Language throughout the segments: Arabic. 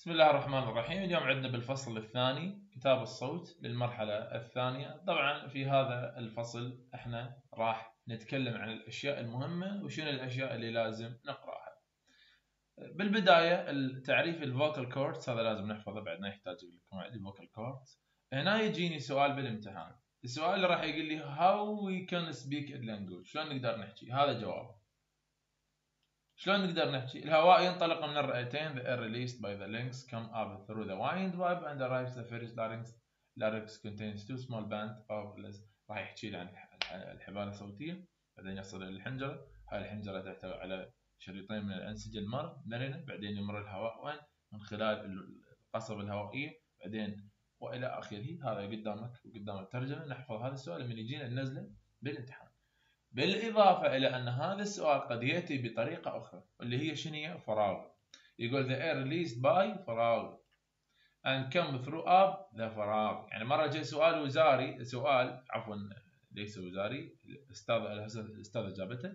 بسم الله الرحمن الرحيم. اليوم عندنا بالفصل الثاني كتاب الصوت للمرحلة الثانية. طبعا في هذا الفصل احنا راح نتكلم عن الأشياء المهمة وشنو الأشياء اللي لازم نقرأها. بالبداية تعريف الفوكال كوردز، هذا لازم نحفظه، بعدنا يحتاج لكم عندي الفوكال كوردز. هنا يجيني سؤال بالامتحان، السؤال اللي راح يقول لي how we can speak a language، شلون نقدر نحكي، هذا جوابه. شلون نقدر نحكي؟ الهواء ينطلق من الرئتين. The air released by the lungs come up through the windpipe and arrives the first larynx. Larynx contains two small band of راح يحكي لي عن الحبال الصوتية، بعدين يصل إلى الحنجرة. هاي الحنجرة تحتوي على شريطين من الأنسجة مرنة، بعدين يمر الهواء وين؟ من خلال القصبة الهوائية، بعدين وإلى آخره. هذا قدامك وقدام الترجمة. نحفظ هذا السؤال من يجينا ننزله بالامتحان. بالإضافة إلى أن هذا السؤال قد يأتي بطريقة أخرى اللي هي شنو؟ فراغ. يقول the air released by فراغ and come through up the فراغ. يعني مرة جاء سؤال وزاري، ليس وزاري، الأستاذة جابته.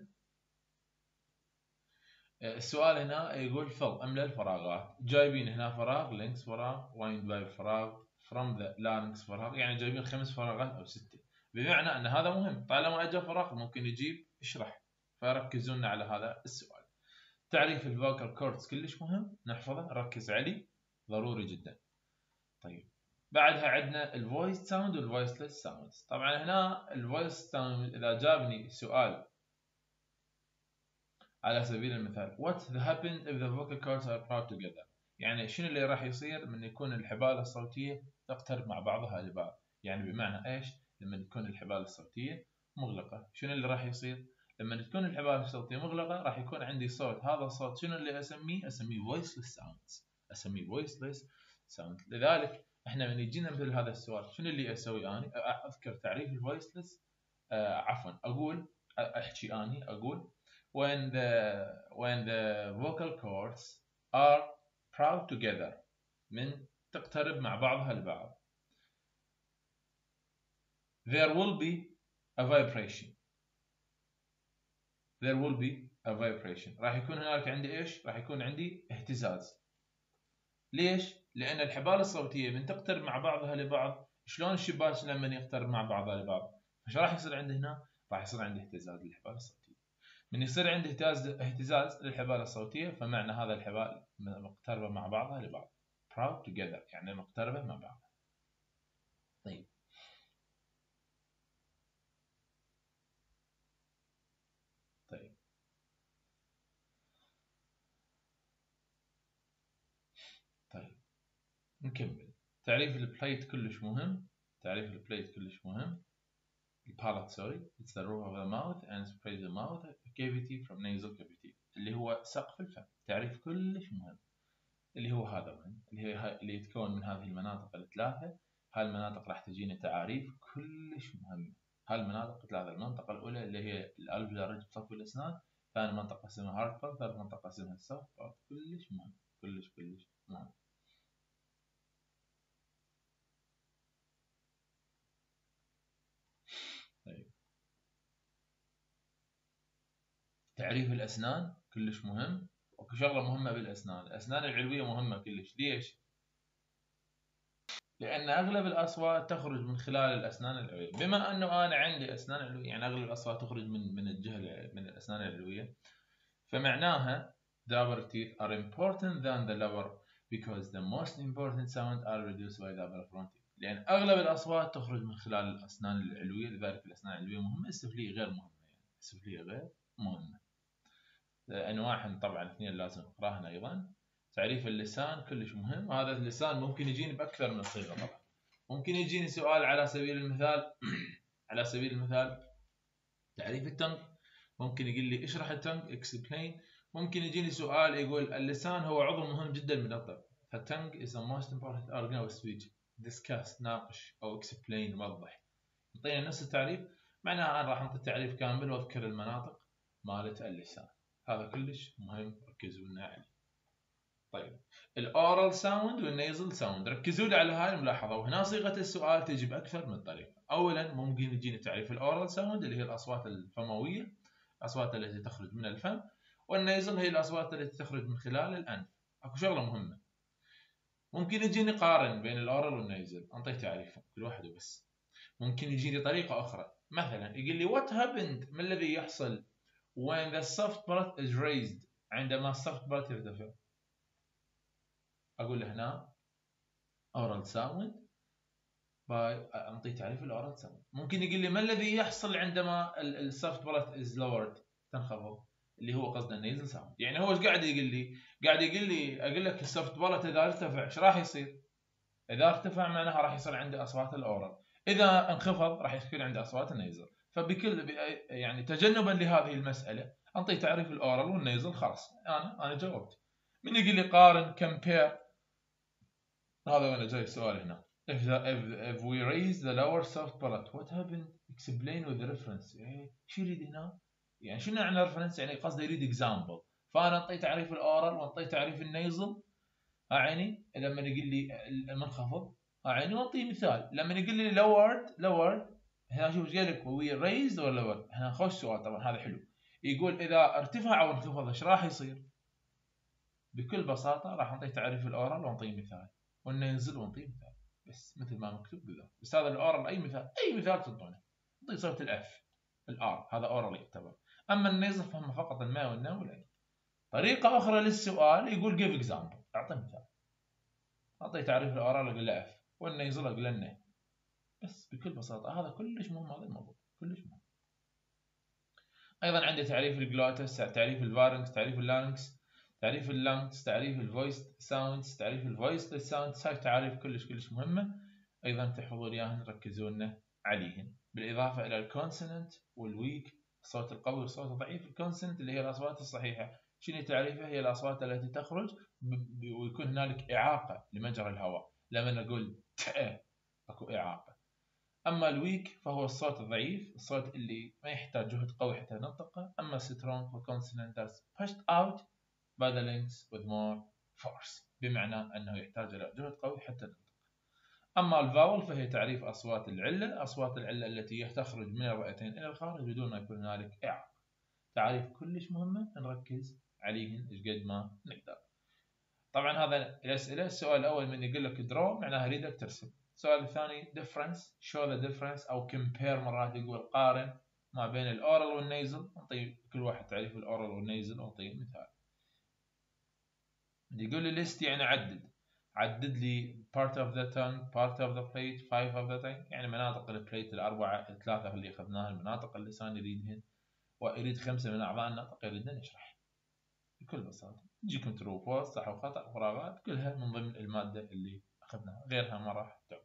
السؤال هنا يقول fill، املأ الفراغات. جايبين هنا فراغ، لينكس فراغ، windpipe فراغ، from the larynx فراغ، يعني جايبين 5 فراغات أو 6. بمعنى أن هذا مهم، طالما أجا فراغ ممكن يجيب اشرح، فركزون على هذا السؤال. تعريف الفوكال كوردز كلش مهم، نحفظه، ركز عليه، ضروري جدا. طيب بعدها عندنا الفويس ساوند والفويسلس ساوندز. طبعا هنا الفويس ساوند إذا جابني سؤال على سبيل المثال what happened if the vocal cords are brought together، يعني شنو اللي راح يصير من يكون الحبال الصوتية تقترب مع بعضها البعض. يعني بمعنى ايش؟ لما تكون الحبال الصوتية مغلقة، شنو اللي راح يصير؟ لما تكون الحبال الصوتية مغلقة راح يكون عندي صوت، هذا الصوت شنو اللي اسميه voiceless sounds، voiceless sound. لذلك احنا من يجينا مثل هذا السؤال شنو اللي اسوي؟ اني اذكر تعريف الفويسلس، اقول when the vocal cords are brought together، من تقترب مع بعضها البعض، there will be a vibration. راح يكون هناك عندي ايش؟ راح يكون عندي اهتزاز. ليش؟ لأن الحبال الصوتية من تقترب مع بعضها لبعض، شلون الشباك لما يقترب مع بعضها لبعض؟ فش راح يصير عندي هنا؟ راح يصير عندي اهتزاز للحبال الصوتية. من يصير عندي اهتزاز للحبال الصوتية، فمعنى هذا الحبال مقتربة مع بعضها لبعض، proud together، يعني مقتربة مع بعض. طيب نكمل. تعريف البليت كلش مهم. البالات it's the roof of the mouth and spreads the mouth cavity from nasal cavity، اللي هو سقف الفم. تعريف كلش مهم، اللي هو هذا وين؟ اللي يتكون من هذه المناطق الثلاثة. هاي المناطق راح تجينا تعاريف كلش مهمة. هاي المناطق الثلاثة، المنطقة الأولى اللي هي الألفيولار ريدج بصف الأسنان، ثاني منطقة اسمها هارد بارت، ثالث منطقة اسمها السوفت بارت. كلش مهم، كلش مهم. طيب تعريف الأسنان كلش مهم، وشغلة مهمة بالأسنان. الأسنان العلوية مهمة كلش. ليش؟ لأن أغلب الأصوات تخرج من خلال الأسنان العلوية. بما أنه أنا عندي أسنان علوية، يعني أغلب الأصوات تخرج من الجهة من الأسنان العلوية، فمعناها the upper teeth are important than the lower because the most important sound are reduced by the upper front teeth. لأن أغلب الأصوات تخرج من خلال الأسنان العلوية، لذلك الأسنان العلوية مهمة. السفلية غير مهمة، يعني السفلية غير مهمة. أنواع طبعا اثنين لازم نقراهن أيضا. تعريف اللسان كلش مهم، وهذا اللسان ممكن يجيني بأكثر من صيغة. طبعا ممكن يجيني سؤال على سبيل المثال تعريف التنق، ممكن يقول لي اشرح التنق explain. ممكن يجيني سؤال يقول اللسان هو عضو مهم جدا من الطب، فالتنق is the most important organ of speech. discuss ناقش أو explain وضح. يعطينا نفس التعريف، معناها أنا راح أعطي تعريف كامل وأذكر المناطق مالت اللسان. هذا كلش مهم، ركزوا لنا عليه. طيب الاورال ساوند والنيزل ساوند، ركزوا لي على هاي الملاحظه، وهنا صيغه السؤال تجي باكثر من طريقه. اولا ممكن يجيني تعريف الاورال ساوند اللي هي الاصوات الفمويه، الاصوات التي تخرج من الفم، والنيزل هي الاصوات التي تخرج من خلال الانف. اكو شغله مهمه، ممكن يجيني قارن بين الاورال والنيزل، انطيه تعريفهم كل واحد بس. ممكن يجيني طريقه اخرى، مثلا يقول لي what happened، ما الذي يحصل when the soft part is raised، عندما الsoft part يرتفع. اقول له هنا oral sound أعطيه تعريف الأورال ساوند. ممكن يقول لي ما الذي يحصل عندما السوفت بارت از لورد، تنخفض، اللي هو قصده النيزل ساوند. يعني هو ايش قاعد يقول لي؟ قاعد يقول لي اقول لك السوفت بارت اذا ارتفع ايش راح يصير؟ اذا ارتفع معناها راح يصير عندي اصوات الاورال، اذا انخفض راح يكون عندي اصوات النيزل. فبكل يعني تجنبا لهذه المساله انطي تعريف الاورال والنيزل، خلاص انا جاوبت. من يقول لي قارن كمبير، هذا وانا جاي السؤال هنا. If we raise the lower soft palate what happened? Explain with reference. شو يريد هنا؟ يعني شنو معنى reference؟ يعني قصده يريد example. فانا اعطيه تعريف الاورال واعطيه تعريف النيزل، عيني. لما يقول لي المنخفض عيني، واعطيه مثال. لما يقول لي lowered هنا شوف ايش قال لك، we raised ولا lowered؟ هنا خوش سؤال طبعا، هذا حلو. يقول اذا ارتفع او انخفض ايش راح يصير؟ بكل بساطه راح اعطيه تعريف الاورال واعطيه مثال، والنيزل واعطيه مثال، بس مثل ما مكتوب بالذات. بس هذا الاورال اي مثال تعطونه، اعطيه صوت الاف الار، هذا اورال يعتبر. اما النيزل فهم فقط الماء والنا والعين. طريقه اخرى للسؤال يقول جيف اكزامبل، اعطيه مثال. اعطيه تعريف الاورال اقول له اف، والنيزل اقول له نه، بس بكل بساطه. هذا كلش مهم، هذا الموضوع كلش مهم. ايضا عندي تعريف الجلوتس، تعريف الفارنكس، تعريف اللانكس، تعريف اللانكس، تعريف الفويس ساوندز، تعريف الفويس ساوندز. هاي تعريف كلش مهمه، ايضا تحفظون اياهن ركزون عليهن. بالاضافه الى الكونسوننت والويك، الصوت القوي والصوت الضعيف. الكونسوننت اللي هي الاصوات الصحيحه، شنو تعريفها؟ هي الاصوات التي تخرج ويكون هنالك اعاقه لمجرى الهواء، لما نقول اكو اعاقه. اما الويك فهو الصوت الضعيف، الصوت اللي ما يحتاج جهد قوي حتى ننطقه. اما strong فالconsonant that's pushed out by the lungs with more force، بمعنى انه يحتاج الى جهد قوي حتى ننطق. اما الفاول فهي تعريف اصوات العله، اصوات العله التي تخرج من الرئتين الى الخارج بدون ما يكون هنالك اعاقه. تعريف كلش مهمه نركز عليهن ايش قد ما نقدر. طبعا هذا الاسئله. السؤال الاول من يقول لك draw معناها اريدك ترسم. السؤال الثاني difference، show the difference او compare، مرات يقول قارن ما بين الاورال والنيزل. نعطي كل واحد تعريف الاورال والنيزل ونعطيه مثال. يقول لي list يعني عدد لي part of the tongue، part of the plate، 5 of the tongue، يعني مناطق البليت الاربعه، الثلاثه اللي اخذناها، المناطق اللسان يريدهن، ويريد 5 من اعضاء النطق يريدنا نشرح بكل بساطه. يجيكم ترو فولس، صح وخطا، فراغات، كلها من ضمن الماده اللي اخذناها، غيرها ما راح تعطي.